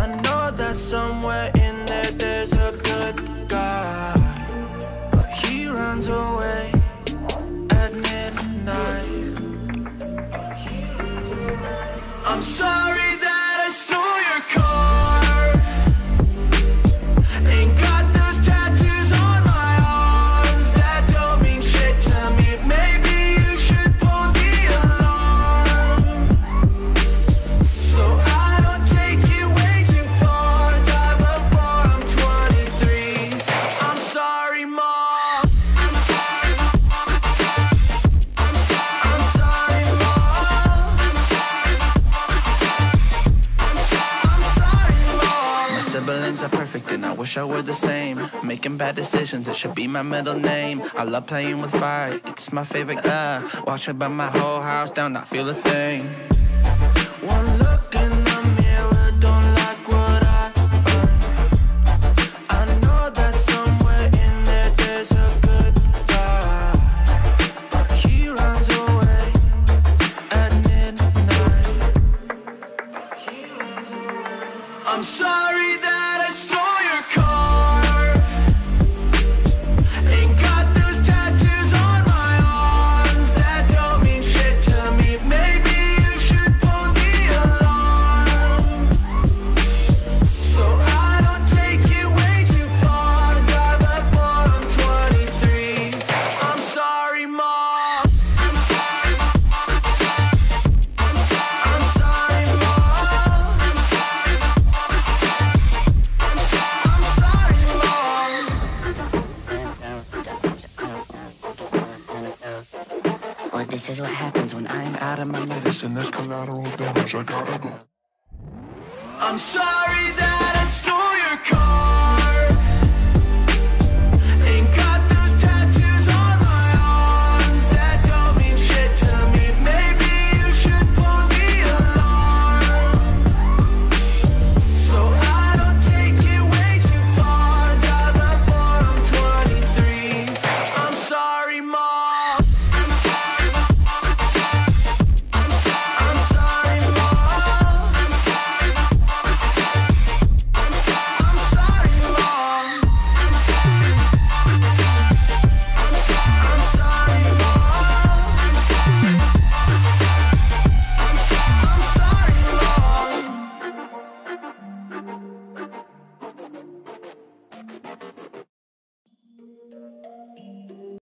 know that somewhere in there there's a good guy, but he runs away at midnight. I'm sorry that I stole your car. Ain't got those tattoos on my arms that don't mean shit to me. Maybe you should pull the alarm, so I don't take it way too far. Die before I'm 23. I'm sorry, Mom. I'm sorry, Mom. I'm sorry, Mom. My siblings are perfect and I wish I were the same. Making bad decisions, it should be my middle name. I love playing with fire, it's my favorite. Watch me burn my whole house down, not feel a thing. One look in the mirror, don't like what I find. I know that somewhere in there there's a good guy, but he runs away at midnight. I'm sorry that I stole your car. Ain't got those tattoos on my arms that don't mean shit to me. Maybe you should pull the alarm, so I don't take it way too far. Die before I'm 23. I'm sorry, Mom. I'm sorry, Mom. I'm sorry, Mom. I'm sorry, Mom. Well, this is what happens when I'm out of my medicine. There's collateral damage, I gotta go. I'm sorry that I stole